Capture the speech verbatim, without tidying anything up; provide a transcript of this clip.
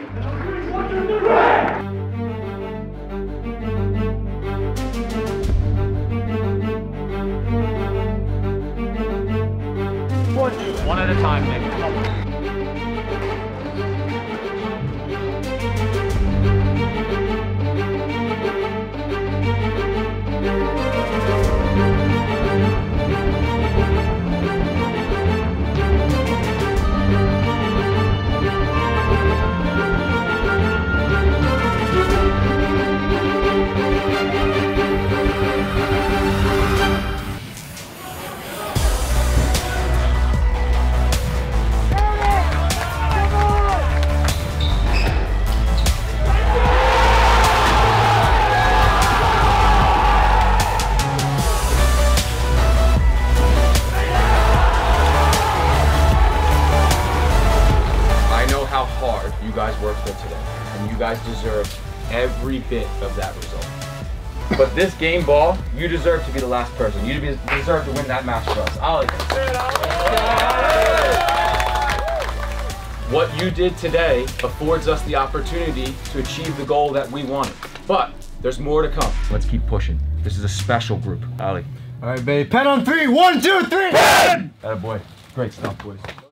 One at a time, Nick. Come on. How hard you guys worked for today, and you guys deserve every bit of that result. But this game ball, you deserve to be the last person. You deserve to win that match for us. Ollie. What you did today affords us the opportunity to achieve the goal that we wanted. But there's more to come. Let's keep pushing. This is a special group. Ollie. All right, babe. Penn on three. One, two, three. Penn! Atta boy. Great stuff, boys.